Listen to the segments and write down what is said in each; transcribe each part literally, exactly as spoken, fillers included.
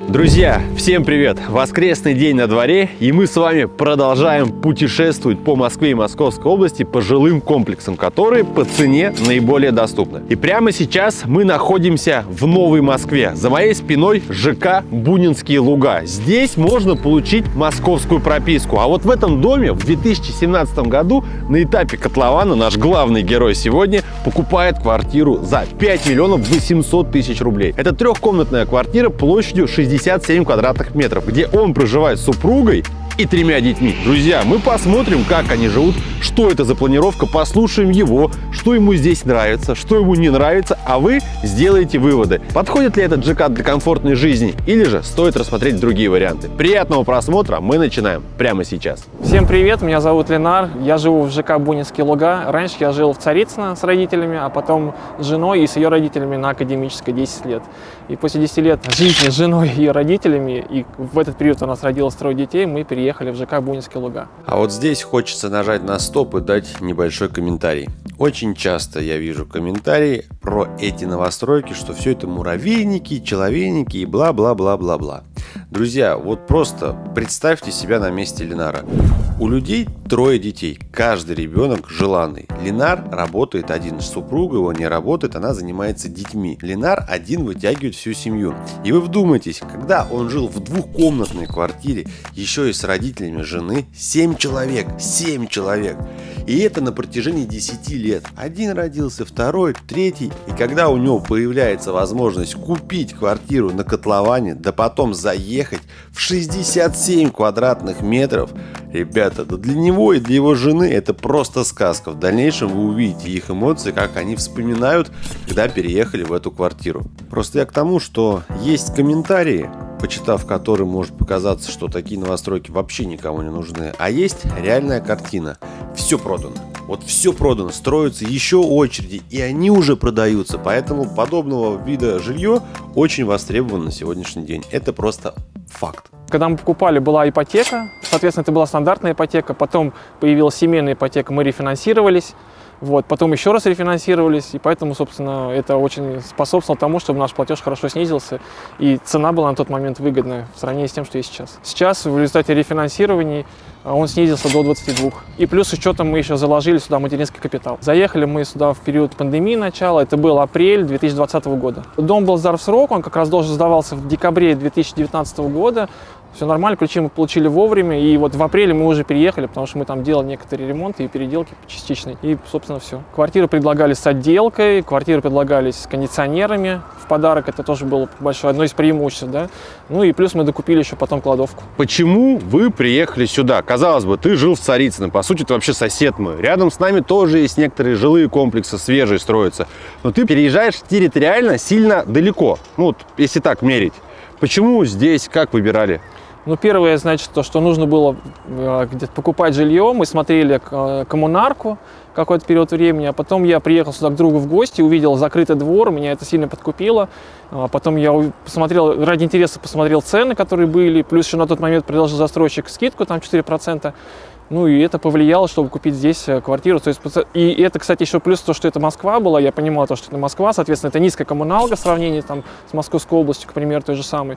Друзья, всем привет! Воскресный день на дворе, и мы с вами продолжаем путешествовать по Москве и Московской области по жилым комплексам, которые по цене наиболее доступны. И прямо сейчас мы находимся в Новой Москве. За моей спиной ЖК Бунинские луга. Здесь можно получить московскую прописку. А вот в этом доме в две тысячи семнадцатом году на этапе котлована наш главный герой сегодня покупает квартиру за пять миллионов восемьсот тысяч рублей. Это трехкомнатная квартира площадью шестьдесят семь квадратных метров, где он проживает с супругой и тремя детьми. Друзья, мы посмотрим, как они живут, что это за планировка, послушаем его, что ему здесь нравится, что ему не нравится, а вы сделаете выводы. Подходит ли этот ЖК для комфортной жизни или же стоит рассмотреть другие варианты. Приятного просмотра, мы начинаем прямо сейчас. Всем привет, меня зовут Ленар, я живу в ЖК Бунинские луга. Раньше я жил в Царицыно с родителями, а потом с женой и с ее родителями на Академической десять лет. И после десяти лет жизни с женой и ее родителями, и в этот период у нас родилось трое детей, мы переехали в ЖК Бунинские луга. А вот здесь хочется нажать на стоп и дать небольшой комментарий. Очень часто я вижу комментарии про эти новостройки, что все это муравейники, человейники и бла-бла-бла-бла-бла. Друзья, вот просто представьте себя на месте Ленара. У людей трое детей, каждый ребенок желанный. Ленар работает один, супруга его не работает, она занимается детьми. Ленар один вытягивает всю семью. И вы вдумайтесь, когда он жил в двухкомнатной квартире, еще и с родителями жены, семь человек, семь человек. И это на протяжении десяти лет. Один родился, второй, третий. И когда у него появляется возможность купить квартиру на котловане, да потом заехать в шестьдесят семь квадратных метров, ребята, да для него и для его жены это просто сказка. В дальнейшем вы увидите их эмоции, как они вспоминают, когда переехали в эту квартиру. Просто я к тому, что есть комментарии, почитав которые может показаться, что такие новостройки вообще никому не нужны. А есть реальная картина. Все продано. Вот все продано, строятся еще очереди, и они уже продаются. Поэтому подобного вида жилье очень востребовано на сегодняшний день. Это просто факт. Когда мы покупали, была ипотека, соответственно, это была стандартная ипотека, потом появилась семейная ипотека, мы рефинансировались. Вот, потом еще раз рефинансировались, и поэтому, собственно, это очень способствовало тому, чтобы наш платеж хорошо снизился, и цена была на тот момент выгодная в сравнении с тем, что есть сейчас. Сейчас в результате рефинансирования он снизился до двадцати двух. И плюс с учетом мы еще заложили сюда материнский капитал. Заехали мы сюда в период пандемии начала, это был апрель две тысячи двадцатого года. Дом был сдан в срок, он как раз должен сдавался в декабре две тысячи девятнадцатого года. Все нормально, ключи мы получили вовремя, и вот в апреле мы уже переехали, потому что мы там делали некоторые ремонты и переделки частичные, и, собственно, все. Квартиры предлагались с отделкой, квартиры предлагались с кондиционерами в подарок, это тоже было большое, одно из преимуществ, да. Ну и плюс мы докупили еще потом кладовку. Почему вы приехали сюда? Казалось бы, ты жил в Царицыно, по сути, это вообще сосед мой. Рядом с нами тоже есть некоторые жилые комплексы, свежие строятся, но ты переезжаешь территориально сильно далеко, ну вот, если так мерить. Почему здесь, как выбирали? Ну, первое, значит, то, что нужно было э, где-то покупать жилье. Мы смотрели э, коммунарку какой-то период времени, а потом я приехал сюда к другу в гости, увидел закрытый двор, меня это сильно подкупило. А потом я посмотрел, ради интереса посмотрел цены, которые были, плюс еще на тот момент предложил застройщик скидку, там четыре процента. Ну и это повлияло, чтобы купить здесь квартиру. То есть, и это, кстати, еще плюс то, что это Москва была. Я понимал, то, что это Москва, соответственно, это низкая коммуналка в сравнении там, с Московской областью, к примеру, той же самой.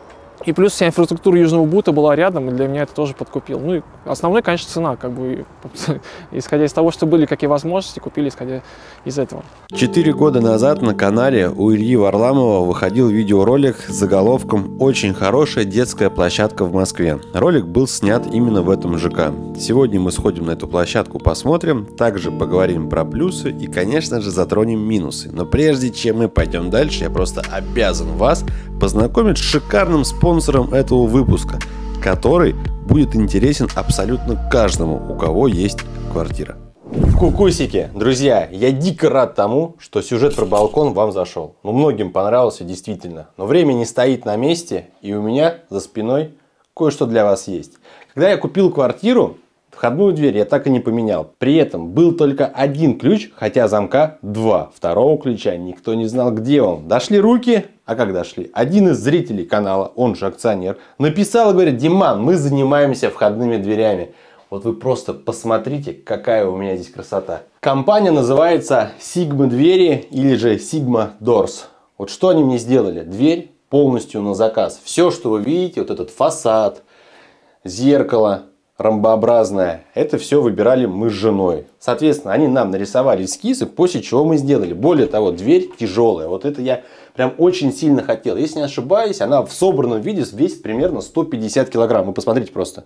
И плюс вся инфраструктура Южного Бута была рядом, и для меня это тоже подкупил. Ну и основной, конечно, цена, как бы, исходя из того, что были какие возможности, купили, исходя из этого. Четыре года назад на канале у Ильи Варламова выходил видеоролик с заголовком «Очень хорошая детская площадка в Москве». Ролик был снят именно в этом ЖК. Сегодня мы сходим на эту площадку, посмотрим, также поговорим про плюсы и, конечно же, затронем минусы. Но прежде чем мы пойдем дальше, я просто обязан вас познакомить с шикарным спонсором этого выпуска, который будет интересен абсолютно каждому, у кого есть квартира. Кукусики, друзья, я дико рад тому, что сюжет про балкон вам зашел. Ну, многим понравился, действительно. Но время не стоит на месте, и у меня за спиной кое-что для вас есть. Когда я купил квартиру, входную дверь я так и не поменял. При этом был только один ключ, хотя замка два. Второго ключа никто не знал, где он. Дошли руки, а как дошли? Один из зрителей канала, он же акционер, написал и говорит: Диман, мы занимаемся входными дверями. Вот вы просто посмотрите, какая у меня здесь красота. Компания называется Sigma Двери или же Sigma Doors. Вот что они мне сделали? Дверь полностью на заказ. Все, что вы видите, вот этот фасад, зеркало ромбообразное, это все выбирали мы с женой. Соответственно, они нам нарисовали эскизы, после чего мы сделали. Более того, дверь тяжелая. Вот это я прям очень сильно хотел. Если не ошибаюсь, она в собранном виде весит примерно сто пятьдесят килограмм. Вы посмотрите просто.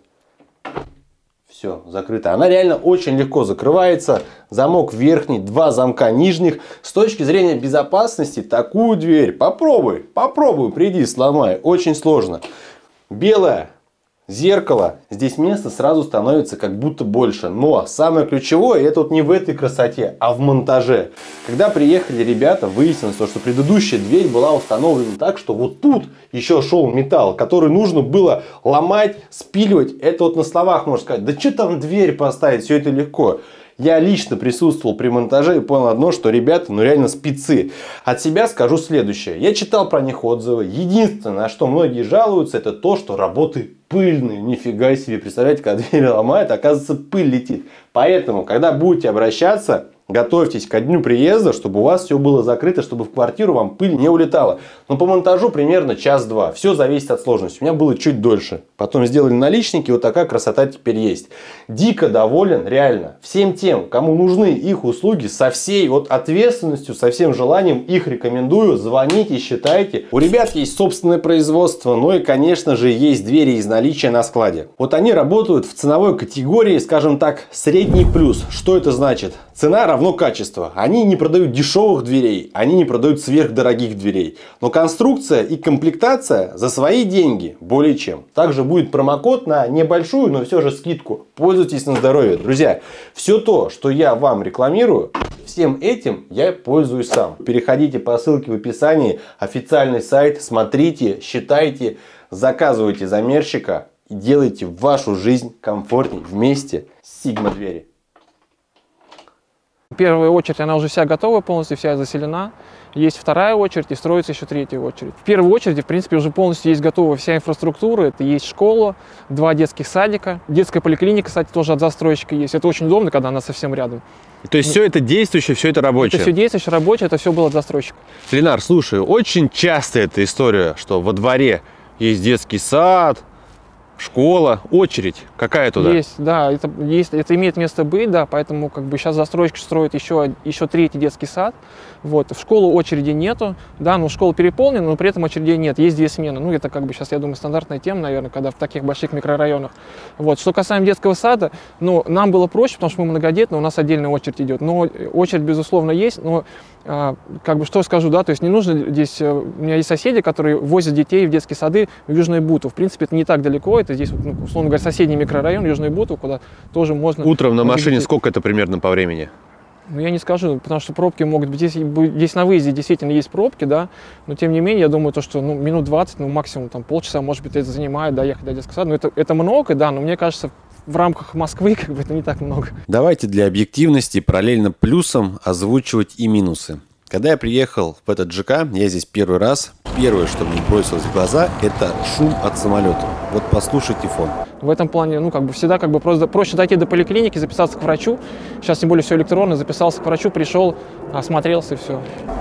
Все, закрыто. Она реально очень легко закрывается. Замок верхний, два замка нижних. С точки зрения безопасности, такую дверь попробуй, попробуй, приди, сломай. Очень сложно. Белая. Зеркало, здесь места сразу становится как будто больше. Но самое ключевое, это вот не в этой красоте, а в монтаже. Когда приехали ребята, выяснилось, что предыдущая дверь была установлена так, что вот тут еще шел металл, который нужно было ломать, спиливать. Это вот на словах можно сказать, да что там дверь поставить, все это легко. Я лично присутствовал при монтаже и понял одно, что ребята ну реально спецы. От себя скажу следующее. Я читал про них отзывы. Единственное, на что многие жалуются, это то, что работы пыльные. Нифига себе. Представляете, когда дверь ломает, оказывается, пыль летит. Поэтому, когда будете обращаться, готовьтесь ко дню приезда, чтобы у вас все было закрыто, чтобы в квартиру вам пыль не улетала. Но по монтажу примерно час-два. Все зависит от сложности. У меня было чуть дольше. Потом сделали наличники. Вот такая красота теперь есть. Дико доволен, реально. Всем тем, кому нужны их услуги, со всей вот ответственностью, со всем желанием их рекомендую. Звоните, считайте. У ребят есть собственное производство. Ну и, конечно же, есть двери из наличия на складе. Вот они работают в ценовой категории, скажем так, средний плюс. Что это значит? Цена равно качество. Они не продают дешевых дверей, они не продают сверхдорогих дверей. Но конструкция и комплектация за свои деньги более чем. Также будет промокод на небольшую, но все же скидку. Пользуйтесь на здоровье. Друзья, все то, что я вам рекламирую, всем этим я пользуюсь сам. Переходите по ссылке в описании, официальный сайт, смотрите, считайте, заказывайте замерщика и делайте вашу жизнь комфортней вместе с Sigma двери. Первая очередь, она уже вся готова, полностью вся заселена. Есть вторая очередь и строится еще третья очередь. В первой очереди, в принципе, уже полностью есть готова вся инфраструктура. Это есть школа, два детских садика, детская поликлиника, кстати, тоже от застройщика есть. Это очень удобно, когда она совсем рядом. То есть ну, все это действующее, все это рабочее? Это все действующее, рабочее, это все было от застройщика. Ленар, слушай, очень часто эта история, что во дворе есть детский сад, школа, очередь какая туда? Есть, да, это, есть, это имеет место быть, да, поэтому как бы сейчас застройщик строит еще, еще третий детский сад. Вот, в школу очереди нету, да, но школа переполнена, но при этом очередей нет, есть две смены. Ну, это как бы сейчас, я думаю, стандартная тема, наверное, когда в таких больших микрорайонах. Вот, что касаемо детского сада, ну, нам было проще, потому что мы многодетны, у нас отдельная очередь идет. Но очередь, безусловно, есть, но а, как бы что скажу, да, то есть не нужно здесь, у меня есть соседи, которые возят детей в детские сады в Южную Буту. В принципе, это не так далеко, это здесь, ну, условно говоря, соседний микрорайон Южной Буту, куда тоже можно... Утром на машине детей. Сколько это примерно по времени? Ну, я не скажу, потому что пробки могут быть, здесь, здесь на выезде действительно есть пробки, да, но тем не менее, я думаю, то, что ну, минут двадцать, ну, максимум там полчаса, может быть, это занимает доехать до детского сада, но это, это много, да, но мне кажется, в рамках Москвы как бы это не так много. Давайте для объективности параллельно плюсам озвучивать и минусы. Когда я приехал в этот ЖК, я здесь первый раз, первое, что мне бросилось в глаза, это шум от самолета. Вот послушайте фон. В этом плане, ну, как бы всегда как бы просто проще дойти до поликлиники, записаться к врачу. Сейчас тем более все электронно, записался к врачу, пришел, осмотрелся и все.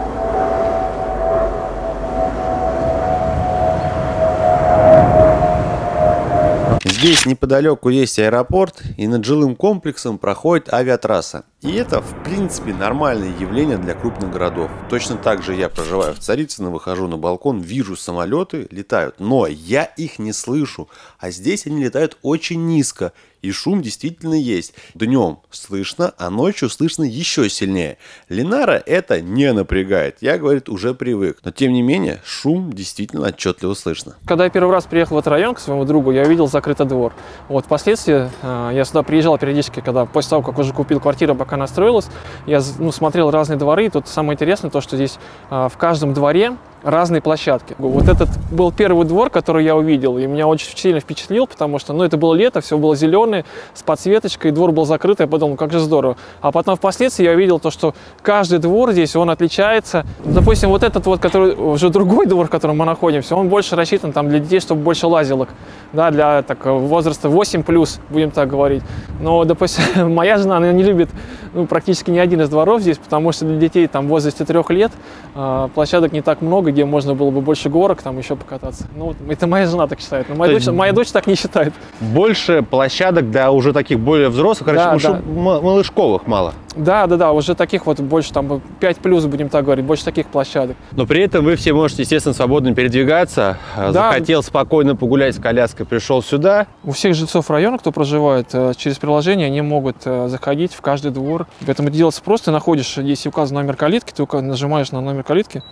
Здесь неподалеку есть аэропорт, и над жилым комплексом проходит авиатрасса. И это, в принципе, нормальное явление для крупных городов. Точно так же я проживаю в Царицыно, выхожу на балкон, вижу самолеты, летают, но я их не слышу. А здесь они летают очень низко, и шум действительно есть. Днем слышно, а ночью слышно еще сильнее. Ленара это не напрягает, я, говорит, уже привык. Но, тем не менее, шум действительно отчетливо слышно. Когда я первый раз приехал в этот район к своему другу, я увидел закрытый двор. Вот, впоследствии э, я сюда приезжал периодически, когда после того, как уже купил квартиру, пока она строилась, я ну, смотрел разные дворы, и тут самое интересное то, что здесь э, в каждом дворе разные площадки. Вот этот был первый двор, который я увидел, и меня очень сильно впечатлил, потому что, ну, это было лето, все было зеленое, с подсветочкой, двор был закрыт, я подумал, как же здорово. А потом впоследствии я увидел то, что каждый двор здесь, он отличается. Допустим, вот этот вот, который уже другой двор, в котором мы находимся, он больше рассчитан там для детей, чтобы больше лазилок, да, для так, возраста восемь плюс, будем так говорить. Но, допустим, моя жена, она не любит ну, практически ни один из дворов здесь, потому что для детей там в возрасте трех лет э, площадок не так много, где можно было бы больше горок там еще покататься. Ну, вот, это моя жена так считает, но моя, дочь, есть... моя дочь так не считает. Больше площадок для уже таких более взрослых, короче, да, да. малышковых мало. Да, да, да, уже таких вот больше, там, пять плюс, будем так говорить, больше таких площадок. Но при этом вы все можете, естественно, свободно передвигаться. Да. Захотел спокойно погулять с коляской, пришел сюда. У всех жильцов района, кто проживает, через приложение они могут заходить в каждый двор. Поэтому это делается просто, ты находишь, если указан номер калитки, ты нажимаешь на номер калитки.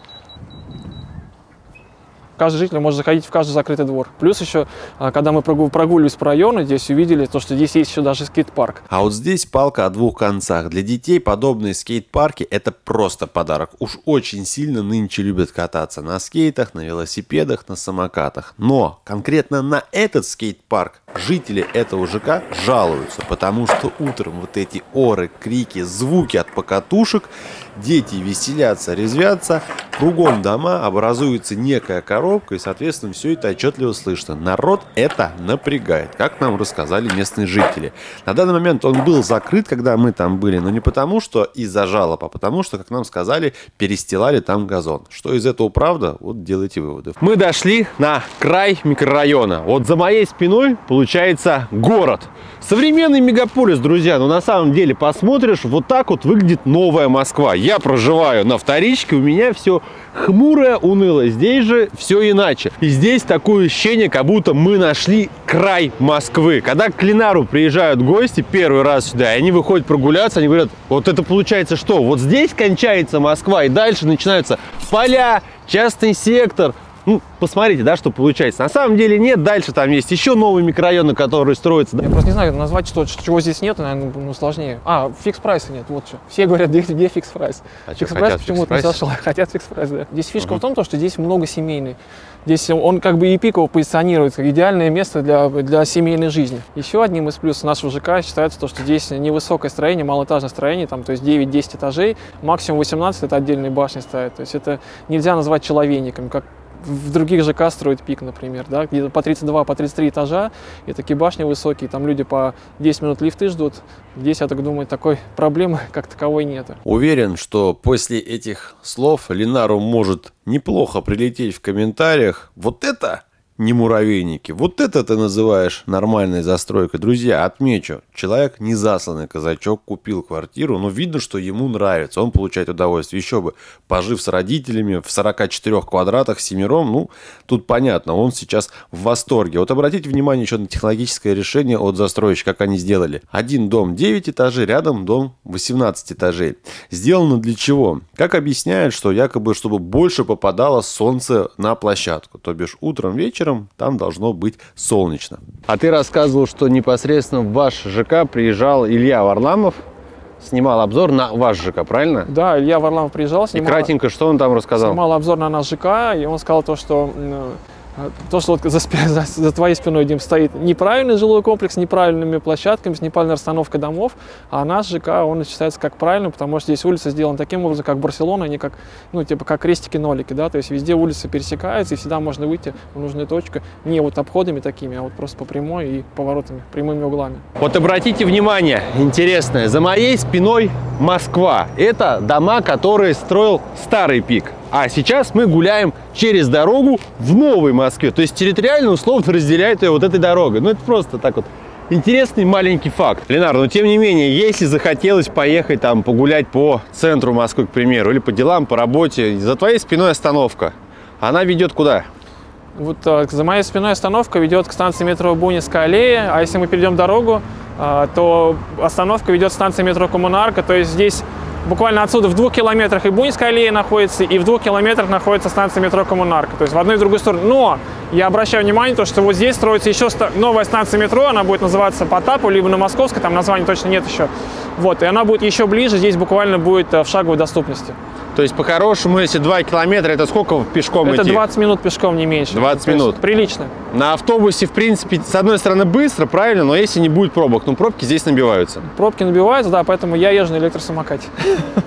Каждый житель может заходить в каждый закрытый двор. Плюс еще, когда мы прогуливались по району, здесь увидели то, что здесь есть еще даже скейт-парк. А вот здесь палка о двух концах. Для детей подобные скейт-парки – это просто подарок. Уж очень сильно нынче любят кататься на скейтах, на велосипедах, на самокатах. Но конкретно на этот скейт-парк жители этого ЖК жалуются, потому что утром вот эти оры, крики, звуки от покатушек, дети веселятся, резвятся, кругом дома, образуется некая коробка, и, соответственно, все это отчетливо слышно. Народ это напрягает, как нам рассказали местные жители. На данный момент он был закрыт, когда мы там были, но не потому, что из-за жалоб, а потому, что, как нам сказали, перестилали там газон. Что из этого правда? Вот делайте выводы. Мы дошли на край микрорайона. Вот за моей спиной получается город. Современный мегаполис, друзья, но на самом деле посмотришь, вот так вот выглядит новая Москва. Я проживаю на вторичке, у меня все хмурое, унылое. Здесь же все иначе. И здесь такое ощущение, как будто мы нашли край Москвы. Когда к Ленару приезжают гости первый раз сюда, и они выходят прогуляться, они говорят, вот это получается что? Вот здесь кончается Москва, и дальше начинаются поля, частный сектор. Ну, посмотрите, да, что получается. На самом деле нет, дальше там есть еще новые микрорайоны, которые строятся. Я просто не знаю, назвать, что, чего здесь нет, наверное, ну, сложнее. А, фикс-прайса нет, вот что. Все говорят, где, где фикс-прайс? А фикс-прайс почему-то не сошел, хотят фикс-прайс, да. Здесь фишка uh-huh. в том, что здесь много семейный. Здесь он как бы и пиково позиционируется как идеальное место для, для семейной жизни. Еще одним из плюсов нашего ЖК считается то, что здесь невысокое строение, малоэтажное строение, там, то есть девять-десять этажей, максимум восемнадцать это отдельные башни ставят. То есть это нельзя назвать человейниками, как в других ЖК строят пик, например, да, где-то по тридцать два, по тридцать три этажа, и такие башни высокие, там люди по десять минут лифты ждут. Здесь, я так думаю, такой проблемы как таковой нет. Уверен, что после этих слов Ленару может неплохо прилететь в комментариях. Вот это не муравейники. Вот это ты называешь нормальной застройкой. Друзья, отмечу, человек не засланный казачок, купил квартиру, но видно, что ему нравится, он получает удовольствие. Еще бы, пожив с родителями в сорока четырёх квадратах семером, ну, тут понятно, он сейчас в восторге. Вот обратите внимание еще на технологическое решение от застройщика, как они сделали. Один дом девять этажей, рядом дом восемнадцать этажей. Сделано для чего? Как объясняют, что якобы, чтобы больше попадало солнце на площадку, то бишь утром, вечером там должно быть солнечно. А ты рассказывал, что непосредственно в ваш ЖК приезжал Илья Варламов, снимал обзор на ваш ЖК, правильно? Да, Илья Варламов приезжал, снимал. И кратенько, что он там рассказал? Снимал обзор на наш ЖК, и он сказал то, что то, что вот за, за, за твоей спиной, Дим, стоит неправильный жилой комплекс, с неправильными площадками, с неправильной расстановкой домов, а наш ЖК, он считается как правильный, потому что здесь улица сделана таким образом, как Барселона, они как, ну, типа, как крестики-нолики, да, то есть везде улицы пересекаются, и всегда можно выйти в нужную точку, не вот обходами такими, а вот просто по прямой и поворотами, прямыми углами. Вот обратите внимание, интересное, за моей спиной Москва. Это дома, которые строил старый пик. А сейчас мы гуляем через дорогу в Новой Москве. То есть территориально условно разделяют ее вот этой дорогой. Ну это просто так вот интересный маленький факт. Ленар, но тем не менее, если захотелось поехать там погулять по центру Москвы, к примеру, или по делам, по работе, за твоей спиной остановка, она ведет куда? Вот за моей спиной остановка ведет к станции метро Бунинская аллея, а если мы перейдем дорогу, то остановка ведет к станции метро Коммунарка, то есть здесь буквально отсюда в двух километрах и Бунинская аллея находится, и в двух километрах находится станция метро Коммунарка. То есть в одну и в другую сторону. Но я обращаю внимание, то, что вот здесь строится еще новая станция метро, она будет называться Потапу, либо на Московской, там названия точно нет еще. Вот, и она будет еще ближе, здесь буквально будет в шаговой доступности. То есть, по-хорошему, если два километра, это сколько пешком это идти? Это двадцать минут пешком, не меньше. двадцать минут. Прилично. На автобусе, в принципе, с одной стороны быстро, правильно, но если не будет пробок, ну пробки здесь набиваются. Пробки набиваются, да, поэтому я езжу на электросамокате.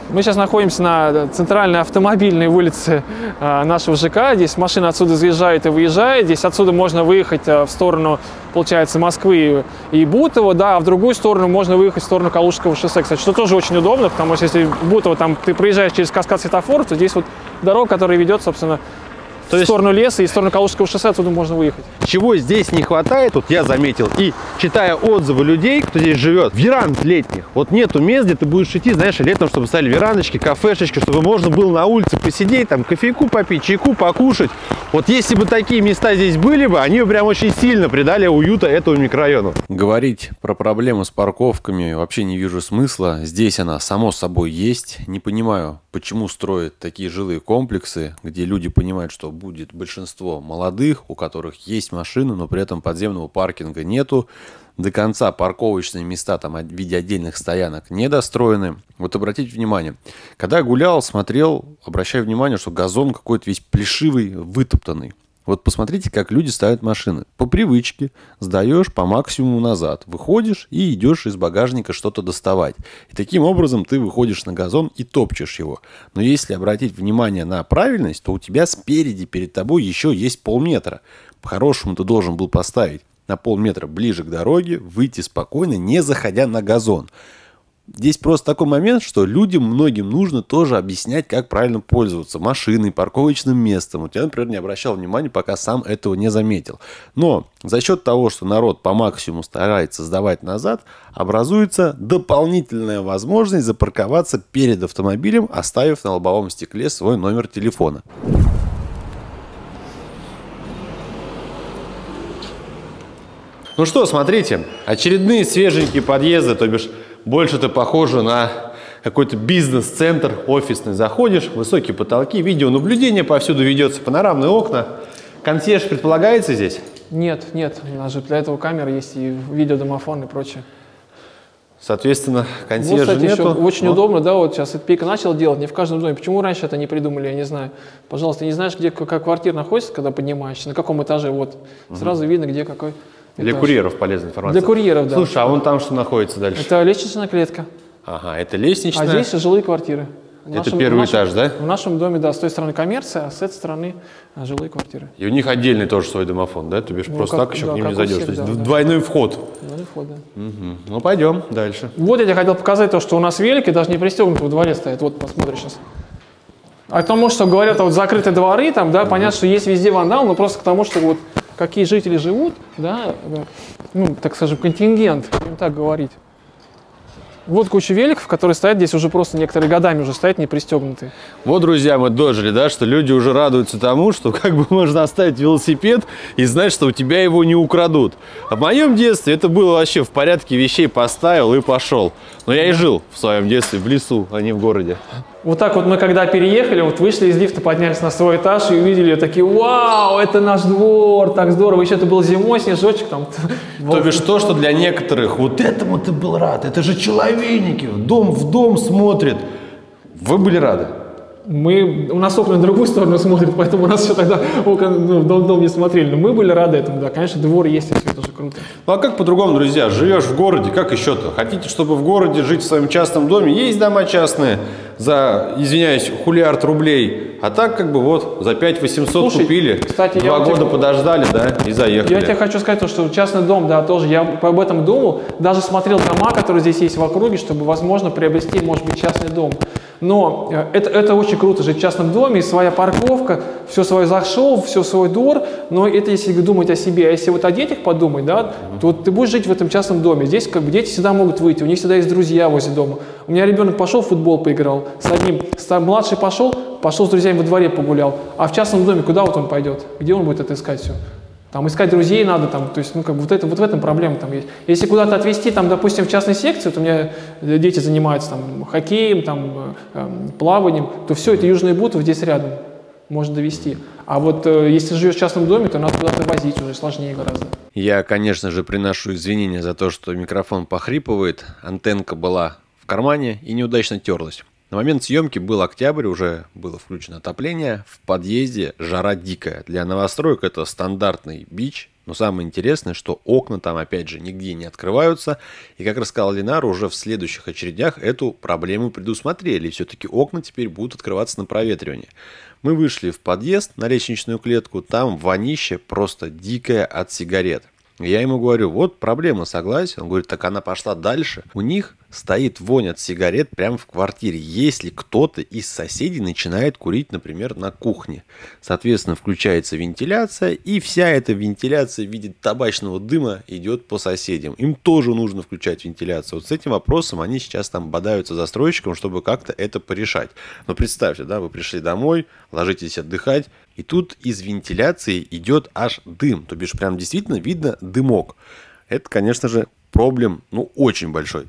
Мы сейчас находимся на центральной автомобильной улице нашего ЖК. Здесь машина отсюда заезжает и выезжает. Здесь отсюда можно выехать в сторону, получается, Москвы и Бутово, да, а в другую сторону можно выехать в сторону Калужского шоссе, кстати, что тоже очень удобно, потому что если в Бутово там ты проезжаешь через каскад светофоров, то здесь вот дорога, которая ведет, собственно, То в есть... сторону леса и в сторону Калужского шоссе, отсюда можно выехать. Чего здесь не хватает, вот я заметил, и читая отзывы людей, кто здесь живет, веранд летних. Вот нету мест, где ты будешь идти, знаешь, летом, чтобы ставили верандочки, кафешечки, чтобы можно было на улице посидеть, там, кофейку попить, чайку покушать. Вот если бы такие места здесь были бы, они бы прям очень сильно придали уюта этому микрорайону. Говорить про проблему с парковками вообще не вижу смысла. Здесь она, само собой, есть. Не понимаю, почему строят такие жилые комплексы, где люди понимают, что будет большинство молодых, у которых есть машины, но при этом подземного паркинга нету. До конца парковочные места там в виде отдельных стоянок недостроены. Вот обратите внимание, когда я гулял, смотрел, обращаю внимание, что газон какой-то весь плешивый, вытоптанный. Вот посмотрите, как люди ставят машины. По привычке сдаешь по максимуму назад, выходишь и идешь из багажника что-то доставать. И таким образом ты выходишь на газон и топчешь его. Но если обратить внимание на правильность, то у тебя спереди перед тобой еще есть полметра. По-хорошему ты должен был поставить на полметра ближе к дороге, выйти спокойно, не заходя на газон. Здесь просто такой момент, что людям многим нужно тоже объяснять, как правильно пользоваться машиной, парковочным местом. Вот я, например, не обращал внимания, пока сам этого не заметил. Но за счет того, что народ по максимуму старается сдавать назад, образуется дополнительная возможность запарковаться перед автомобилем, оставив на лобовом стекле свой номер телефона. Ну что, смотрите, очередные свеженькие подъезды, то бишь больше-то похоже на какой-то бизнес-центр офисный. Заходишь, высокие потолки, видеонаблюдение повсюду ведется, панорамные окна. Консьерж предполагается здесь? Нет, нет, у нас же для этого камеры есть и видеодомофон и прочее. Соответственно, консьержа вот, кстати, нету. Еще очень но... удобно, да, вот сейчас Эдпик начал делать, не в каждом доме. Почему раньше это не придумали, я не знаю. Пожалуйста, не знаешь, где какая квартира находится, когда поднимаешься, на каком этаже, вот, угу. Сразу видно, где какой. Для этаж. Курьеров полезная информация. Для курьеров, да. Слушай, а вон там что находится дальше? Это лестничная клетка. Ага, это лестничная. А здесь жилые квартиры. В это нашем, первый в нашем, этаж, да? В нашем доме, да, с той стороны коммерция, а с этой стороны жилые квартиры. И у них отдельный тоже свой домофон, да? Ты бишь ну, просто как, так еще да, к ним не зайдешь. Всех, то есть да, двойной да. вход. Двойной вход, да. Угу. Ну, пойдем дальше. Вот я тебе хотел показать то, что у нас велики даже не пристегнуты во дворе стоят. Вот, посмотри сейчас. А к тому, что говорят, вот закрытые дворы, там, да, угу. Понятно, что есть везде вандал, но просто к тому, что вот какие жители живут, да, ну, так скажем, контингент, будем так говорить. Вот куча великов, которые стоят здесь уже просто некоторые годами уже стоят не пристегнутые. Вот, друзья, мы дожили, да, что люди уже радуются тому, что как бы можно оставить велосипед и знать, что у тебя его не украдут. А в моем детстве это было вообще в порядке вещей, поставил и пошел. Но я и жил в своем детстве в лесу, а не в городе. Вот так вот мы когда переехали, вот вышли из лифта, поднялись на свой этаж и увидели такие: вау, это наш двор, так здорово. Еще это был зимой, снежочек там. То бишь то, что для некоторых вот этому ты был рад, это же человейники, дом в дом смотрит. Вы были рады? Мы, у нас окна на другую сторону смотрят, поэтому у нас все тогда окна ну, в дом, дом не смотрели. Но мы были рады этому, да, конечно, двор есть, и все это же круто. Ну а как по-другому, друзья, живешь в городе, как еще-то? Хотите, чтобы в городе жить в своем частном доме? Есть дома частные за, извиняюсь, хулиард рублей, а так как бы вот за пять восемьсот купили, кстати, два года тебе... подождали, да, и заехали. Я тебе хочу сказать, что частный дом, да, тоже, я об этом думал, даже смотрел дома, которые здесь есть в округе, чтобы, возможно, приобрести, может быть, частный дом. Но это, это очень круто, жить в частном доме, своя парковка, все свое зашел, все свой двор, но это если думать о себе. А если вот о детях подумать, да, mm-hmm. то ты будешь жить в этом частном доме. Здесь как бы дети всегда могут выйти, у них всегда есть друзья возле дома. У меня ребенок пошел в футбол поиграл, с одним, младший пошел, пошел с друзьями во дворе погулял. А в частном доме куда вот он пойдет? Где он будет это искать все? Там искать друзей надо, там, то есть, ну, как бы вот, это, вот в этом проблема там есть. Если куда-то отвезти, там, допустим, в частной секции, вот у меня дети занимаются там хоккеем, там, э, плаванием, то все, это Южный Бутово здесь рядом, можно довести. А вот э, если живешь в частном доме, то надо куда-то возить, уже сложнее гораздо. Я, конечно же, приношу извинения за то, что микрофон похрипывает, антенка была в кармане и неудачно терлась. На момент съемки был октябрь, уже было включено отопление, в подъезде жара дикая. Для новостроек это стандартный бич, Но самое интересное, что окна там опять же нигде не открываются. И как рассказал Ленар, уже в следующих очередях эту проблему предусмотрели. И все-таки окна теперь будут открываться на проветривание. Мы вышли в подъезд на лестничную клетку, там вонище просто дикое от сигарет. Я ему говорю, вот проблема, согласен? Он говорит, так она пошла дальше. У них стоит вонь от сигарет прямо в квартире, если кто-то из соседей начинает курить, например, на кухне. Соответственно, включается вентиляция, и вся эта вентиляция в виде табачного дыма идет по соседям. Им тоже нужно включать вентиляцию. Вот с этим вопросом они сейчас там бодаются с застройщиком, чтобы как-то это порешать. Но представьте, да, вы пришли домой, ложитесь отдыхать, и тут из вентиляции идет аж дым. То бишь, прям действительно видно дымок. Это, конечно же, проблем, ну, очень большой.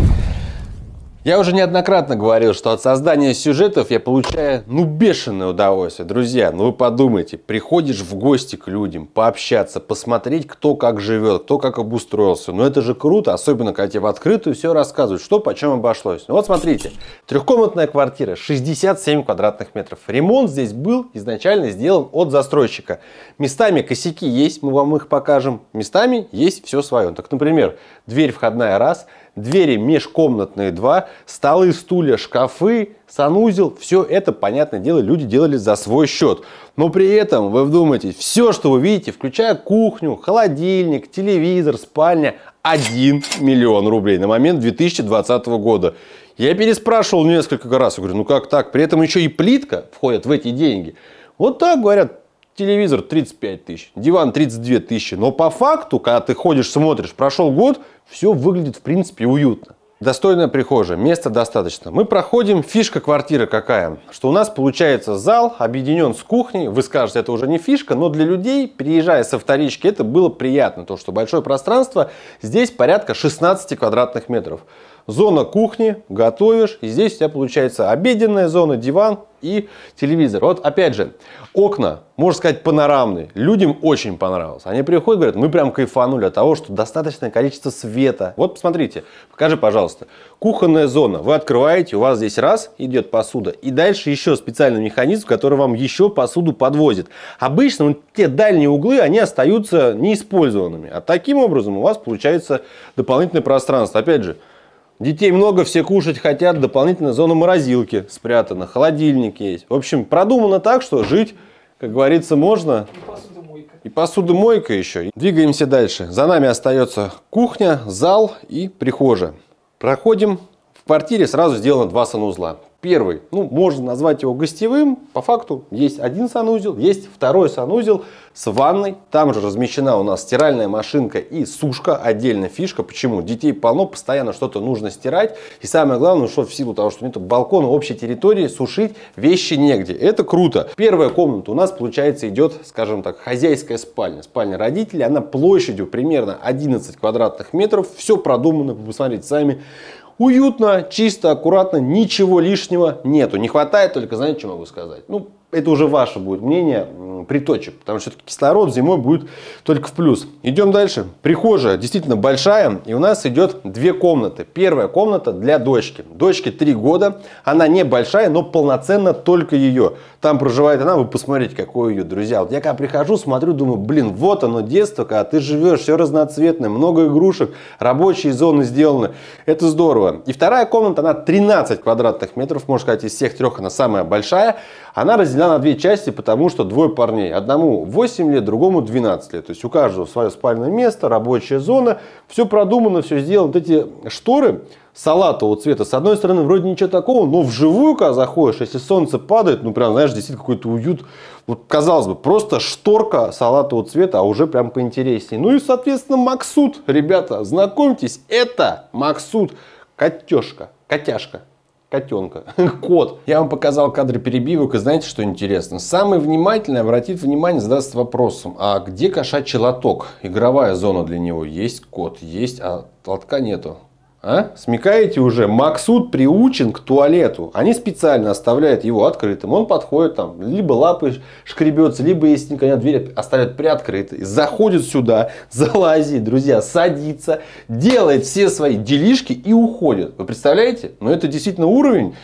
Я уже неоднократно говорил, что от создания сюжетов я получаю, ну, бешеное удовольствие. Друзья, ну вы подумайте, приходишь в гости к людям, пообщаться, посмотреть, кто как живет, кто как обустроился. Ну это же круто, особенно когда тебе в открытую все рассказывают, что почем обошлось. Ну вот смотрите, трехкомнатная квартира, шестьдесят семь квадратных метров. Ремонт здесь был изначально сделан от застройщика. Местами косяки есть, мы вам их покажем. Местами есть все свое. Так, например, дверь входная раз, двери межкомнатные два, столы, стулья, шкафы, санузел. Все это, понятное дело, люди делали за свой счет. Но при этом, вы вдумайтесь, все, что вы видите, включая кухню, холодильник, телевизор, спальня, один миллион рублей на момент две тысячи двадцатого года. Я переспрашивал несколько раз, я говорю, ну как так? При этом еще и плитка входит в эти деньги. Вот так говорят. Телевизор тридцать пять тысяч, диван тридцать две тысячи. Но по факту, когда ты ходишь, смотришь, прошел год, все выглядит в принципе уютно. Достойная прихожая, места достаточно. Мы проходим, фишка квартиры какая? Что у нас получается зал объединен с кухней. Вы скажете, это уже не фишка, но для людей, приезжая со вторички, это было приятно. То, что большое пространство, здесь порядка шестнадцати квадратных метров. Зона кухни, готовишь, и здесь у тебя получается обеденная зона, диван и телевизор. Вот опять же, окна, можно сказать, панорамные. Людям очень понравилось. Они приходят, говорят, мы прям кайфанули от того, что достаточное количество света. Вот посмотрите, покажи, пожалуйста. Кухонная зона. Вы открываете, у вас здесь раз идет посуда, и дальше еще специальный механизм, который вам еще посуду подвозит. Обычно вот те дальние углы, они остаются неиспользованными. А таким образом у вас получается дополнительное пространство. Опять же, детей много, все кушать хотят, дополнительная зона морозилки спрятана, холодильник есть. В общем, продумано так, что жить, как говорится, можно. И посудомойка. И посудомойка еще. Двигаемся дальше. За нами остается кухня, зал и прихожая. Проходим. В квартире сразу сделано два санузла. Первый, ну, можно назвать его гостевым. По факту есть один санузел, есть второй санузел с ванной. Там же размещена у нас стиральная машинка и сушка. Отдельная фишка. Почему? Детей полно, постоянно что-то нужно стирать. И самое главное, что в силу того, что нет балкона, общей территории, сушить вещи негде. Это круто. Первая комната у нас, получается, идет, скажем так, хозяйская спальня. Спальня родителей. Она площадью примерно одиннадцать квадратных метров. Все продумано, вы посмотрите сами. Уютно, чисто, аккуратно, ничего лишнего нету. Не хватает только, знаете, что могу сказать? Ну, это уже ваше будет мнение, приточек. Потому что кислород зимой будет только в плюс. Идем дальше. Прихожая действительно большая. И у нас идет две комнаты. Первая комната для дочки. Дочке три года. Она небольшая, но полноценно только ее. Там проживает она. Вы посмотрите, какое ее, друзья. Вот я когда прихожу, смотрю, думаю, блин, вот оно детство, когда ты живешь, все разноцветное, много игрушек, рабочие зоны сделаны. Это здорово. И вторая комната, она тринадцать квадратных метров. Можно сказать, из всех трех она самая большая. Она разделена на две части, потому что двое парней. Одному восемь лет, другому двенадцать лет. То есть у каждого свое спальное место, рабочая зона. Все продумано, все сделано. Вот эти шторы салатового цвета, с одной стороны, вроде ничего такого, но вживую, когда заходишь, если солнце падает, ну прям, знаешь, действительно какой-то уют. Вот, казалось бы, просто шторка салатового цвета, а уже прям поинтереснее. Ну и, соответственно, Максут. Ребята, знакомьтесь, это Максут. Котешка, котяшка. Котенка, кот. Я вам показал кадры перебивок, и знаете, что интересно? Самый внимательный обратит внимание, задаст вопросом, а где кошачий лоток? Игровая зона для него. Есть кот, есть, а лотка нету. А? Смекаете уже? Максут приучен к туалету. Они специально оставляют его открытым. Он подходит там, либо лапой шкребется, либо если никогда дверь оставят приоткрытой. Заходит сюда, залазит, друзья, садится, делает все свои делишки и уходит. Вы представляете? Но это действительно уровень.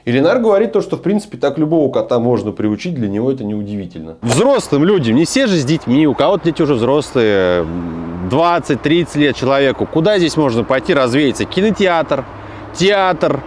И Ленар говорит то, что, в принципе, так любого кота можно приучить, для него это неудивительно. Взрослым людям, не все же с детьми, у кого-то дети уже взрослые, двадцать-тридцать лет человеку, куда здесь можно пойти развеяться? Кинотеатр, театр,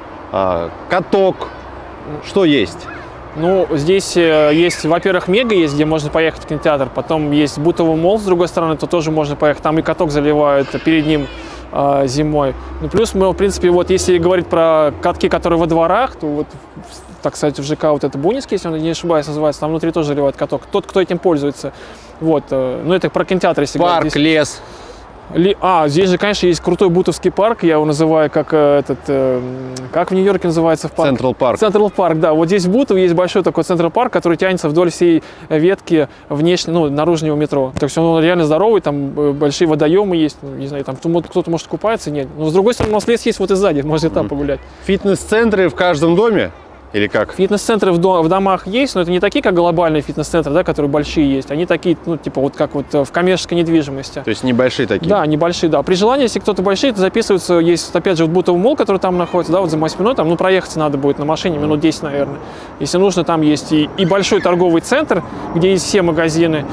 каток, что есть? Ну, здесь есть, во-первых, Мега есть, где можно поехать в кинотеатр, потом есть Бутово молл, с другой стороны, то тоже можно поехать, там и каток заливают перед ним э, зимой. Ну, плюс мы, в принципе, вот если говорить про катки, которые во дворах, то вот, так сказать, в ЖК вот это Бунинский, если он не ошибаюсь, называется, там внутри тоже заливают каток, тот, кто этим пользуется. Вот, э, ну, это про кинотеатр, если Парк, говорить. Парк, лес. Ли, а, здесь же, конечно, есть крутой Бутовский парк, я его называю как этот, э, как в Нью-Йорке называется в парк? Централ парк. Централ парк, да. Вот здесь в Бутово есть большой такой Централ парк, который тянется вдоль всей ветки внешней, ну, наружного метро. Так что он реально здоровый, там большие водоемы есть, ну, не знаю, там кто-то может купаться, нет. Но с другой стороны, у нас лес есть вот и сзади, можно и там погулять. Фитнес-центры в каждом доме? Или как? Фитнес-центры в, дом, в домах есть, но это не такие, как глобальные фитнес-центры, да, которые большие есть. Они такие, ну, типа, вот как вот в коммерческой недвижимости. То есть небольшие такие? Да, небольшие, да. При желании, если кто-то большие, то записываются. Есть, опять же, вот Бутово молл, который там находится, да, вот за моей спиной, там, ну, проехаться надо будет на машине минут десять, наверное. Если нужно, там есть и, и большой торговый центр, где есть все магазины,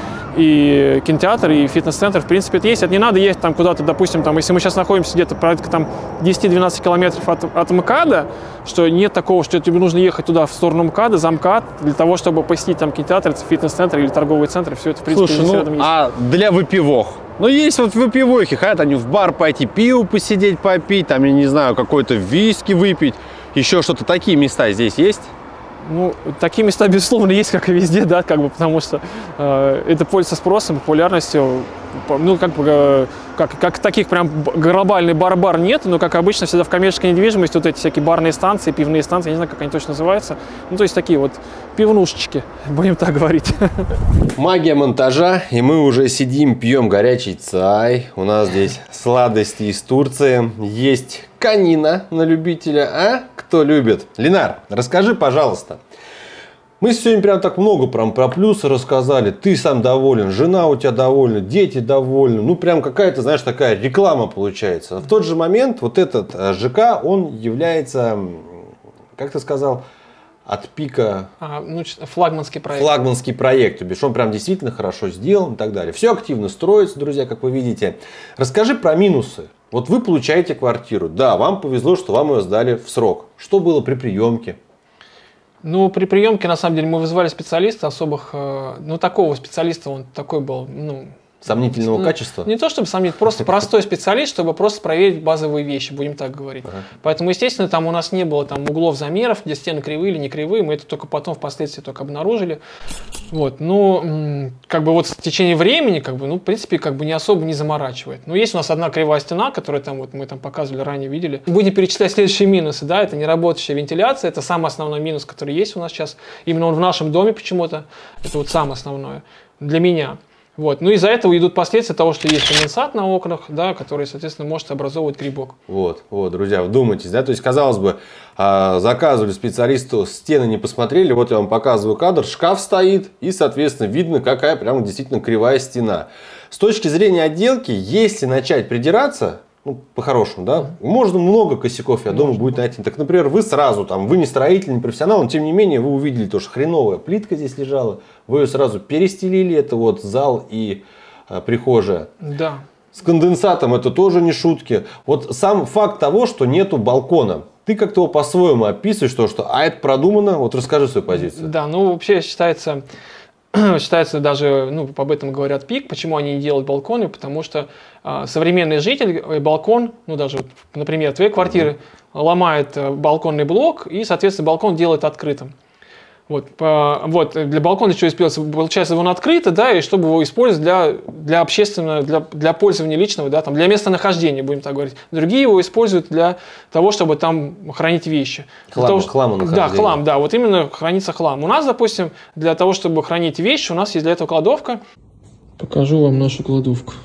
и кинотеатр, и фитнес-центр, в принципе, это есть. Это не надо ехать там куда-то, допустим, там, если мы сейчас находимся где-то порядка там десять-двенадцать километров от, от МКАДа, что нет такого, что тебе нужно ехать туда в сторону МКАДа, за МКАД, для того, чтобы посетить там кинотеатр, фитнес-центр или торговый центр, все это, в принципе, слушай, ну, рядом есть. А для выпивох? Ну, есть вот выпивохи, хотят они в бар пойти, пиво посидеть, попить, там, я не знаю, какой-то виски выпить, еще что-то. Такие места здесь есть? Ну, такие места, безусловно, есть, как и везде, да, как бы, потому что э, это пользуется спросом, популярностью. Ну, как бы, э, как, как таких прям глобальный бар-бар нет, но, как обычно, всегда в коммерческой недвижимости вот эти всякие барные станции, пивные станции, я не знаю, как они точно называются. Ну, то есть такие вот пивнушечки, будем так говорить. Магия монтажа, и мы уже сидим, пьем горячий чай. У нас здесь сладости из Турции. Есть канина на любителя, а? Кто любит? Ленар, расскажи, пожалуйста. Мы сегодня прям так много прям про плюсы рассказали. Ты сам доволен, жена у тебя довольна, дети довольны. Ну, прям какая-то, знаешь, такая реклама получается. В тот же момент вот этот ЖК, он является, как ты сказал, от пика... А, ну, флагманский проект. Флагманский проект. То бишь он прям действительно хорошо сделан и так далее. Все активно строится, друзья, как вы видите. Расскажи про минусы. Вот вы получаете квартиру. Да, вам повезло, что вам ее сдали в срок. Что было при приемке? Ну, при приемке, на самом деле, мы вызвали специалиста особых, ну, такого специалиста, он такой был, ну... Сомнительного ну, качества? Не то чтобы сомнительного, просто простой специалист, чтобы просто проверить базовые вещи, будем так говорить. Ага. Поэтому, естественно, там у нас не было там углов замеров, где стены кривые или не кривые, мы это только потом впоследствии только обнаружили. Вот, ну, как бы вот в течение времени, как бы, ну, в принципе, как бы не особо не заморачивает. Но есть у нас одна кривая стена, которую там вот мы там показывали ранее, видели. Будем перечислять следующие минусы, да, это неработающая вентиляция, это самый основной минус, который есть у нас сейчас. Именно он в нашем доме почему-то, это вот самое основное для меня. Вот. Ну, из-за этого идут последствия того, что есть конденсат на окнах, да, который, соответственно, может образовывать грибок. Вот, вот, друзья, вдумайтесь, да, то есть, казалось бы, заказывали специалисту, стены не посмотрели, вот я вам показываю кадр, шкаф стоит, и, соответственно, видно, какая прямо действительно кривая стена. С точки зрения отделки, если начать придираться, ну, по-хорошему, да, можно много косяков, я можно. думаю, будет найти. Так, например, вы сразу, там, вы не строитель, не профессионал, но, тем не менее, вы увидели то, что хреновая плитка здесь лежала, вы ее сразу перестелили, это вот зал и а, прихожая. Да. С конденсатом это тоже не шутки. Вот сам факт того, что нету балкона, ты как-то его по-своему описываешь, то, что, а это продумано, вот расскажи свою позицию. Да, ну, вообще считается... Считается даже, ну, об этом говорят ПИК, почему они не делают балконы, потому что э, современный житель балкон, ну, даже, вот, например, твоей квартиры, mm-hmm. ломает балконный блок и, соответственно, балкон делает открытым. Вот, по, вот для балкона что используется? Получается, он открыто, да, и чтобы его использовать для, для общественного, для, для пользования личного, да, там, для местонахождения, будем так говорить. Другие его используют для того, чтобы там хранить вещи. Хлам, того, хламу да, хлам, да, вот именно хранится хлам. У нас, допустим, для того, чтобы хранить вещи, у нас есть для этого кладовка. Покажу вам нашу кладовку.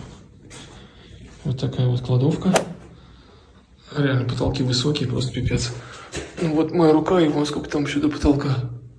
Вот такая вот кладовка. Реально потолки высокие, просто пипец. Ну вот моя рука, и вон сколько там еще до потолка.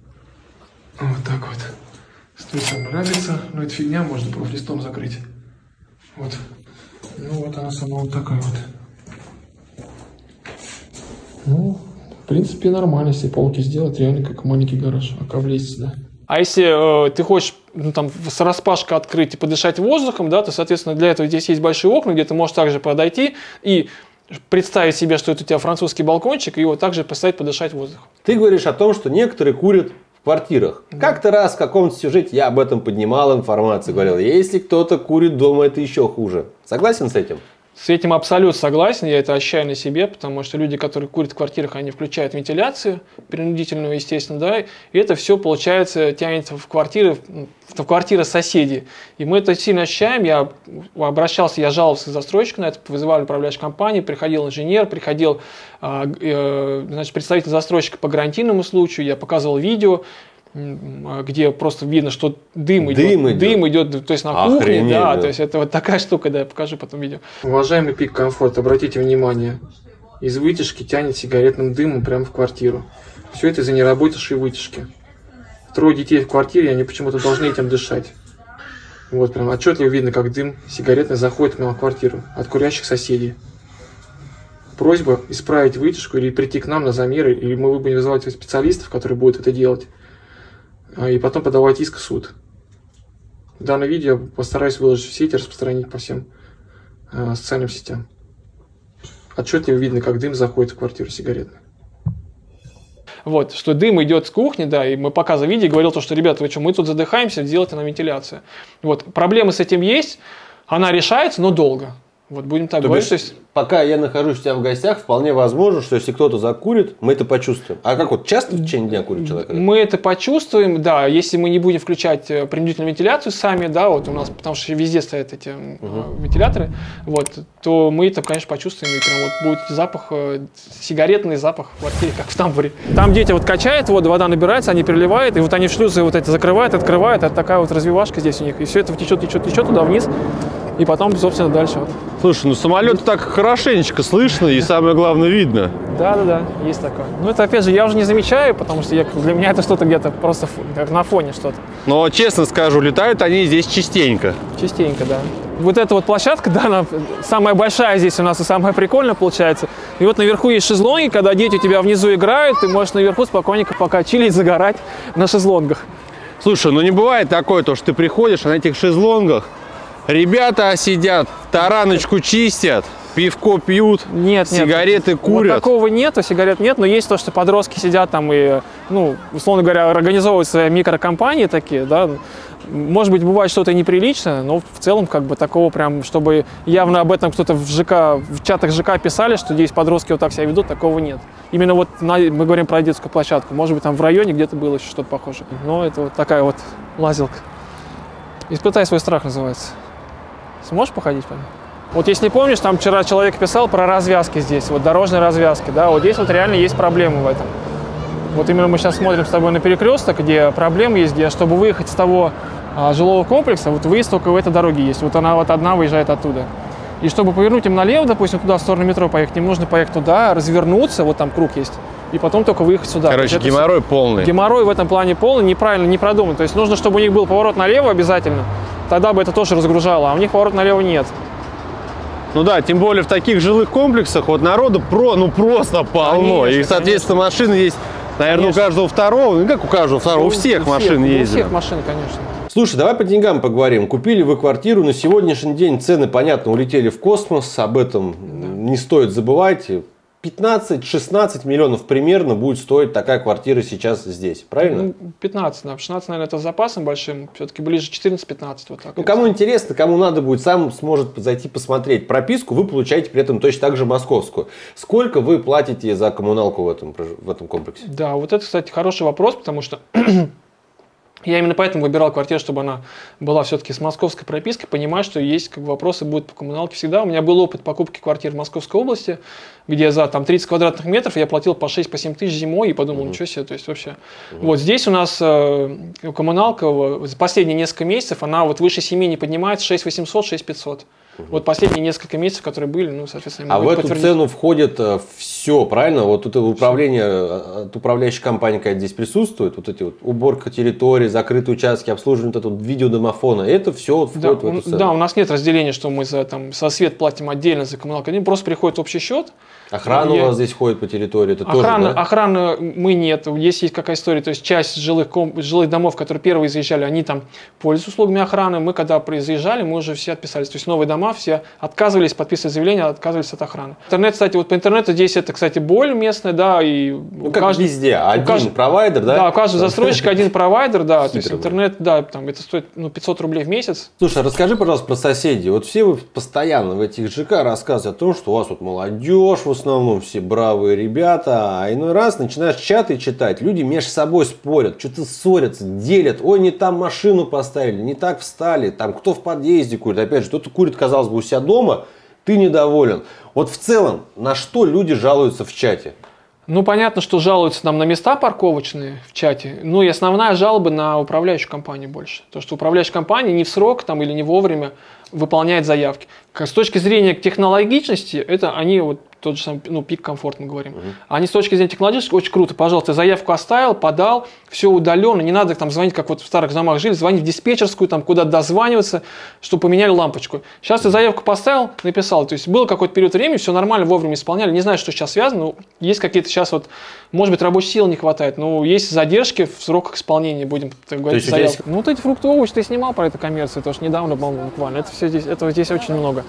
Вот так вот. Стойка нравится, но это фигня, можно профлистом закрыть. Вот. Ну вот она сама вот такая вот. Ну, принципе, нормально, если полки сделать, реально как маленький гараж, а влезть сюда. А если э, ты хочешь ну, там, с распашкой открыть и подышать воздухом, да, то, соответственно, для этого здесь есть большие окна, где ты можешь также подойти и представить себе, что это у тебя французский балкончик, и его также поставить подышать воздухом. Ты говоришь о том, что некоторые курят в квартирах. Да. Как-то раз в каком-то сюжете я об этом поднимал информацию, говорил, если кто-то курит дома, это еще хуже. Согласен с этим? С этим абсолютно согласен, я это ощущаю на себе, потому что люди, которые курят в квартирах, они включают вентиляцию, принудительную, естественно, да, и это все, получается, тянется в квартиры, в квартиры соседей. И мы это сильно ощущаем, я обращался, я жаловался к застройщику на это, вызывали управляющую компанию, приходил инженер, приходил значит, представитель застройщика по гарантийному случаю, я показывал видео, где просто видно, что дым, дым, идет, идет. дым идет, то есть на Охренеть, кухне, да, да, то есть это вот такая штука, да, я покажу потом видео. Уважаемый Пик Комфорт, обратите внимание, из вытяжки тянет сигаретным дымом прямо в квартиру. Все это из-за неработавшей вытяжки. Трое детей в квартире, они почему-то должны этим дышать. Вот прям отчетливо видно, как дым сигаретный заходит в квартиру от курящих соседей. Просьба исправить вытяжку или прийти к нам на замеры, или мы будем вызывать специалистов, которые будут это делать. И потом подавать иск в суд. Данное видео постараюсь выложить в сеть и распространить по всем э, социальным сетям. Отчетливо видно, как дым заходит в квартиру сигаретную. Вот, что дым идет с кухни, да, и мы показывали видео, говорил то, что, ребята, вы что, мы тут задыхаемся, делайте нам вентиляцию. Вот, проблемы с этим есть, она решается, но долго. Вот будем так то говорить. Бишь, то есть... Пока я нахожусь у тебя в гостях, вполне возможно, что если кто-то закурит, мы это почувствуем. А как вот часто в течение дня курит человек? Мы это почувствуем, да, если мы не будем включать принудительную вентиляцию сами, да, вот у нас, потому что везде стоят эти угу. вентиляторы, вот, то мы это, конечно, почувствуем, и прям вот будет запах, сигаретный запах в квартире, как в тамбуре. Там дети вот качают воду, вода набирается, они переливают, и вот они шлюзы вот эти закрывают, открывают, это такая вот развивашка здесь у них, и все это течет, течет, течет туда вниз. И потом, собственно, дальше. Вот. Слушай, ну самолет так хорошенечко слышно и самое главное видно. Да, да, да, есть такое. Ну это опять же я уже не замечаю, потому что я, для меня это что-то где-то просто как на фоне что-то. Но честно скажу, летают они здесь частенько. Частенько, да. Вот эта вот площадка, да, она самая большая здесь у нас и самая прикольная получается. И вот наверху есть шезлонги, когда дети у тебя внизу играют, ты можешь наверху спокойненько пока чилить, загорать на шезлонгах. Слушай, ну не бывает такое, то, что ты приходишь, а на этих шезлонгах ребята сидят, тараночку чистят, пивко пьют, нет, сигареты нет. курят. Вот такого нету, сигарет нет, но есть то, что подростки сидят там и, ну, условно говоря, организовывают свои микрокомпании такие, да. Может быть, бывает что-то неприличное, но в целом, как бы, такого прям, чтобы явно об этом кто-то в ЖК, в чатах ЖК писали, что здесь подростки вот так себя ведут, такого нет. Именно вот на, мы говорим про детскую площадку. Может быть, там в районе где-то было еще что-то похожее. Но это вот такая вот лазилка. «Испытай свой страх» называется. Сможешь походить по ним? Вот если помнишь, там вчера человек писал про развязки здесь, вот дорожные развязки, да, вот здесь вот реально есть проблемы в этом. Вот именно мы сейчас смотрим с тобой на перекресток, где проблемы есть, где, чтобы выехать с того а, жилого комплекса, вот выезд только в этой дороге есть, вот она вот одна выезжает оттуда. И чтобы повернуть им налево, допустим, туда, в сторону метро поехать, им нужно поехать туда, развернуться, вот там круг есть, и потом только выехать сюда. Короче, геморрой полный. Геморрой в этом плане полный, неправильно, не продуман. То есть нужно, чтобы у них был поворот налево обязательно, тогда бы это тоже разгружало, а у них поворот налево нет. Ну да, тем более в таких жилых комплексах вот народу про, ну просто полно. Конечно, и, соответственно, конечно. Машины есть, наверное, конечно. У каждого второго. Ну как у каждого второго? У, у всех у машин всех, ездят. У всех машин, конечно. Слушай, давай по деньгам поговорим. Купили вы квартиру, на сегодняшний день цены, понятно, улетели в космос. Об этом да. не стоит забывать. пятнадцать-шестнадцать миллионов примерно будет стоить такая квартира сейчас здесь, правильно? Ну, пятнадцать, да. шестнадцать, наверное, это с запасом большим, все-таки ближе четырнадцать-пятнадцать. Вот так. Ну, кому интересно, кому надо будет, сам сможет зайти посмотреть. Прописку вы получаете при этом точно так же московскую. Сколько вы платите за коммуналку в этом, в этом комплексе? Да, вот это, кстати, хороший вопрос, потому что я именно поэтому выбирал квартиру, чтобы она была все-таки с московской пропиской, понимая, что есть как бы, вопросы будут по коммуналке всегда. У меня был опыт покупки квартир в Московской области, где за там, тридцать квадратных метров я платил по шесть-семь тысяч зимой и подумал, uh-huh. ничего себе, то есть вообще. Uh-huh. Вот здесь у нас э, коммуналка за последние несколько месяцев, она вот выше семи не поднимается, шесть восемьсот, шесть пятьсот. Угу. Вот последние несколько месяцев, которые были, ну, соответственно, а в эту цену входит все, правильно? Вот это управление, управляющая компания какая-то здесь присутствует, вот эти вот уборка территории, закрытые участки, обслуживание вот этого видеодомофона, это все входит да, в эту цену? Да, у нас нет разделения, что мы за, там, за свет платим отдельно, за коммуналку, просто приходит общий счет. Охрана Я... у вас здесь ходит по территории, это охрана, тоже, да? Охраны мы нет, есть, есть какая история, то есть часть жилых, ком... жилых домов, которые первые заезжали, они там пользуются услугами охраны, мы когда заезжали, мы уже все отписались, то есть новые дома все отказывались подписывать заявление, отказывались от охраны. Интернет, кстати, вот по интернету здесь это, кстати, боль местная, да, и ну как каждый, везде, один каждый, провайдер, да? Да, у каждого застройщика один провайдер, да, то есть интернет, да, там это стоит ну, пятьсот рублей в месяц. Слушай, расскажи, пожалуйста, про соседей, вот все вы постоянно в этих ЖК рассказываете о том, что у вас вот молодежь в основном, все бравые ребята, а иной раз начинаешь чаты читать, люди между собой спорят, что-то ссорятся, делят, ой, не там машину поставили, не так встали, там кто в подъезде курит, опять же, кто-то курит, казалось бы, у себя дома, ты недоволен. Вот в целом, на что люди жалуются в чате? Ну, понятно, что жалуются нам на места парковочные в чате, ну и основная жалоба на управляющую компанию больше. То, что управляющая компания не в срок там, или не вовремя выполняет заявки. С точки зрения технологичности, это они вот тот же самый, ну, пик комфорт мы говорим. Uh-huh. Они с точки зрения технологической очень круто. Пожалуйста, заявку оставил, подал, все удаленно, не надо там звонить, как вот в старых домах жили, звонить в диспетчерскую, там куда-то дозваниваться, чтобы поменяли лампочку. Сейчас ты заявку поставил, написал. То есть был какой-то период времени, все нормально, вовремя исполняли. Не знаю, что сейчас связано, но есть какие-то сейчас вот, может быть, рабочей силы не хватает, но есть задержки в сроках исполнения, будем так говорить, заявки. Здесь... Ну, вот эти фрукты, овощи ты снимал про эту коммерцию, это уж недавно, по-моему, буквально. Это все здесь, этого здесь очень много.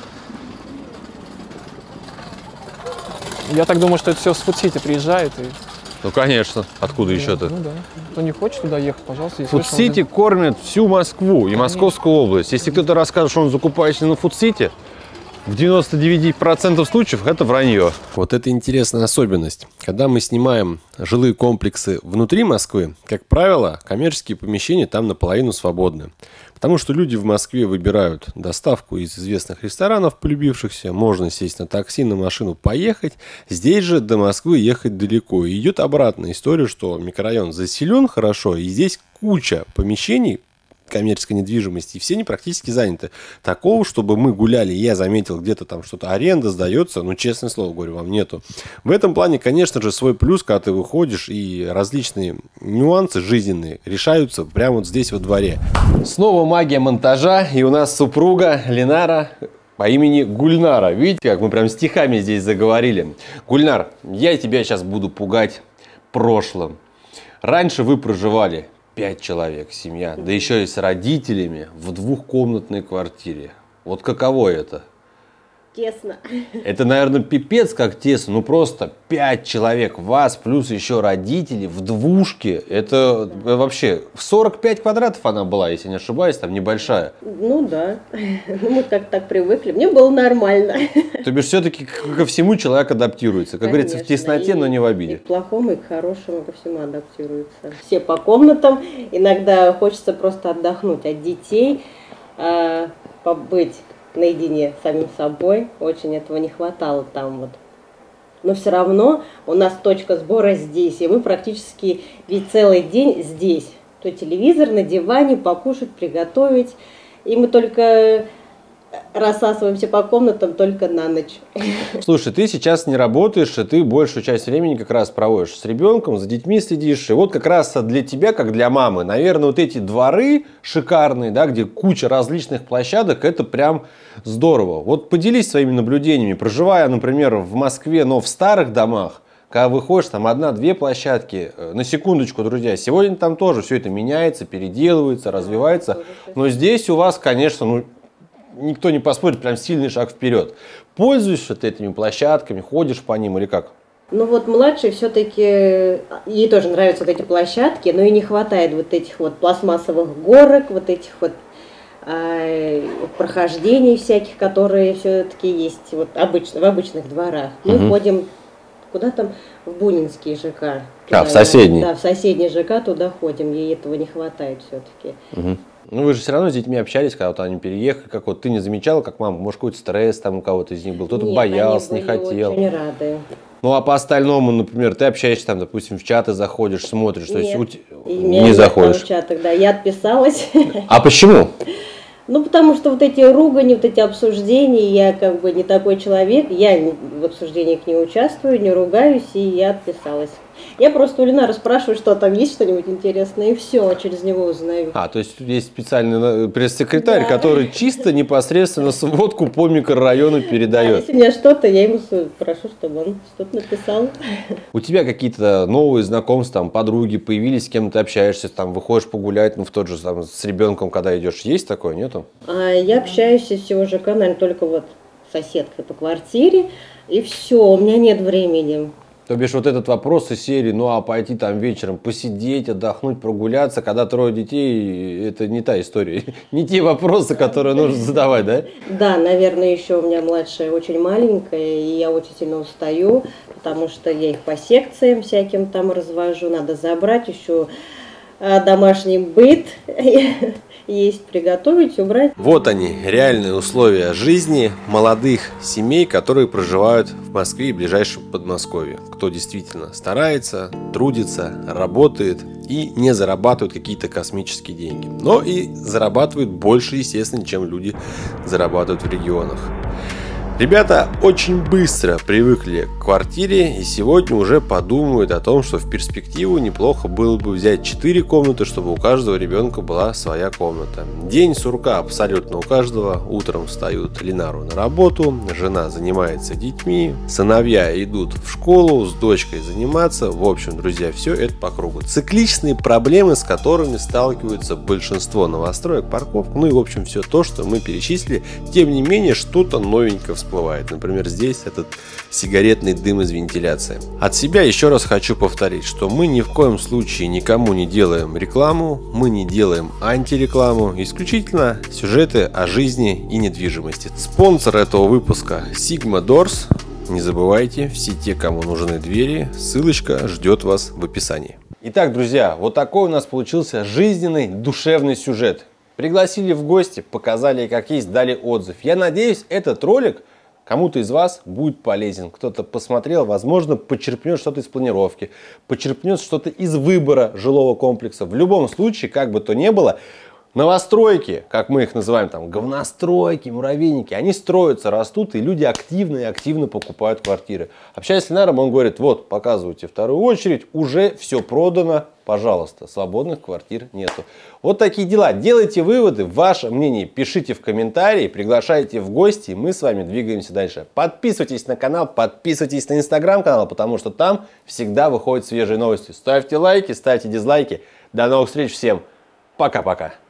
Я так думаю, что это все с Фудсити приезжает. И... Ну, конечно. Откуда да, еще-то? Ну, да. Кто не хочет туда ехать, пожалуйста. Фудсити кормит всю Москву и Московскую область. Если кто-то расскажет, что он закупается на Фудсити, в девяноста девяти процентах случаев это вранье. Вот это интересная особенность. Когда мы снимаем жилые комплексы внутри Москвы, как правило, коммерческие помещения там наполовину свободны. Потому что люди в Москве выбирают доставку из известных ресторанов, полюбившихся. Можно сесть на такси, на машину, поехать. Здесь же до Москвы ехать далеко. И идет обратная история, что микрорайон заселен хорошо, и здесь куча помещений коммерческой недвижимости, и все они практически заняты. Такого, чтобы мы гуляли, я заметил, где-то там что-то аренда сдается, ну, честное слово говорю, вам нету. В этом плане, конечно же, свой плюс, когда ты выходишь, и различные нюансы жизненные решаются прямо вот здесь во дворе. Снова магия монтажа, и у нас супруга Ленара по имени Гульнара. Видите, как мы прям стихами здесь заговорили. Гульнар, я тебя сейчас буду пугать прошлым. Раньше вы проживали пять человек, семья, да еще и с родителями в двухкомнатной квартире. Вот каково это? Тесно. Это, наверное, пипец как тесно. Ну просто пять человек, вас плюс еще родители в двушке. Это вообще сорок пять квадратов она была, если не ошибаюсь, там небольшая. Ну да. Ну мы как-то так привыкли. Мне было нормально. То бишь все-таки ко всему человек адаптируется. Как Конечно, говорится, в тесноте, и, но не в обиде. И к плохому, и к хорошему ко всему адаптируется. Все по комнатам. Иногда хочется просто отдохнуть от детей, побыть наедине с самим собой, очень этого не хватало там вот. Но все равно у нас точка сбора здесь, и мы практически ведь целый день здесь. То телевизор на диване, покушать, приготовить, и мы только рассасываемся по комнатам только на ночь. Слушай, ты сейчас не работаешь, и ты большую часть времени как раз проводишь с ребенком, за детьми следишь. И вот как раз для тебя, как для мамы, наверное, вот эти дворы шикарные, да, где куча различных площадок, это прям здорово. Вот поделись своими наблюдениями. Проживая, например, в Москве, но в старых домах, когда выходишь, там одна-две площадки, на секундочку, друзья, сегодня там тоже все это меняется, переделывается, развивается. Но здесь у вас, конечно, ну, никто не поспорит, прям сильный шаг вперед. Пользуешься ты этими площадками, ходишь по ним или как? Ну вот младший все-таки, ей тоже нравятся вот эти площадки, но и не хватает вот этих вот пластмассовых горок, вот этих вот э, прохождений всяких, которые все-таки есть вот обычно, в обычных дворах. Мы угу. ходим куда там? В Бунинский ЖК. А, в соседний? Да, в соседний ЖК туда ходим, ей этого не хватает все-таки. Угу. Ну, вы же все равно с детьми общались, когда вот они переехали, как вот ты не замечала, как мама, может, какой-то стресс там у кого-то из них был, кто-то боялся, не хотел. Очень рады. Ну, а по остальному, например, ты общаешься там, допустим, в чаты заходишь, смотришь, то нет, есть у... не заходишь. В чатах, да, я отписалась. А почему? Ну, потому что вот эти ругани, вот эти обсуждения, я как бы не такой человек, я в обсуждениях не участвую, не ругаюсь, и я отписалась. Я просто у Ленара спрашиваю, что там есть что-нибудь интересное, и все, через него узнаю. А, то есть есть специальный пресс-секретарь, Да. который чисто непосредственно сводку по микрорайону А передает. если у меня что-то, я ему прошу, чтобы он что-то написал. У тебя какие-то новые знакомства, там, подруги появились, с кем ты общаешься, там, выходишь погулять, ну, в тот же, там, с ребенком, когда идешь, есть такое, нету? А я общаюсь из всего ЖК, наверное, только вот с соседкой по квартире, и все, у меня нет времени. То бишь вот этот вопрос из серии, ну а пойти там вечером посидеть, отдохнуть, прогуляться, когда трое детей, это не та история, не те вопросы, которые нужно задавать, да? Да, наверное, еще у меня младшая очень маленькая, и я очень сильно устаю, потому что я их по секциям всяким там развожу, надо забрать еще домашний быт, есть, приготовить, убрать. Вот они, реальные условия жизни молодых семей, которые проживают в Москве и ближайшем Подмосковье. Кто действительно старается, трудится, работает и не зарабатывает какие-то космические деньги. Но и зарабатывает больше, естественно, чем люди зарабатывают в регионах. Ребята очень быстро привыкли к квартире и сегодня уже подумают о том, что в перспективу неплохо было бы взять четыре комнаты, чтобы у каждого ребенка была своя комната. День сурка абсолютно у каждого. Утром встают Ленару на работу, жена занимается детьми, сыновья идут в школу с дочкой заниматься. В общем, друзья, все это по кругу. Цикличные проблемы, с которыми сталкиваются большинство новостроек, парковок, ну и в общем все то, что мы перечислили. Тем не менее, что-то новенькое всплывает. Всплывает. Например, здесь этот сигаретный дым из вентиляции. От себя еще раз хочу повторить, что мы ни в коем случае никому не делаем рекламу, мы не делаем антирекламу, исключительно сюжеты о жизни и недвижимости. Спонсор этого выпуска Sigma Doors. Не забывайте, все те, кому нужны двери, ссылочка ждет вас в описании. Итак, друзья, вот такой у нас получился жизненный, душевный сюжет. Пригласили в гости, показали как есть, дали отзыв. Я надеюсь, этот ролик кому-то из вас будет полезен. Кто-то посмотрел, возможно, почерпнет что-то из планировки, почерпнет что-то из выбора жилого комплекса. В любом случае, как бы то ни было, новостройки, как мы их называем, там, говностройки, муравейники, они строятся, растут, и люди активно и активно покупают квартиры. Общаясь с Ленаром, он говорит, вот, показывайте вторую очередь, уже все продано, пожалуйста, свободных квартир нету. Вот такие дела. Делайте выводы, ваше мнение пишите в комментарии, приглашайте в гости, и мы с вами двигаемся дальше. Подписывайтесь на канал, подписывайтесь на инстаграм-канал, потому что там всегда выходят свежие новости. Ставьте лайки, ставьте дизлайки. До новых встреч всем. Пока-пока.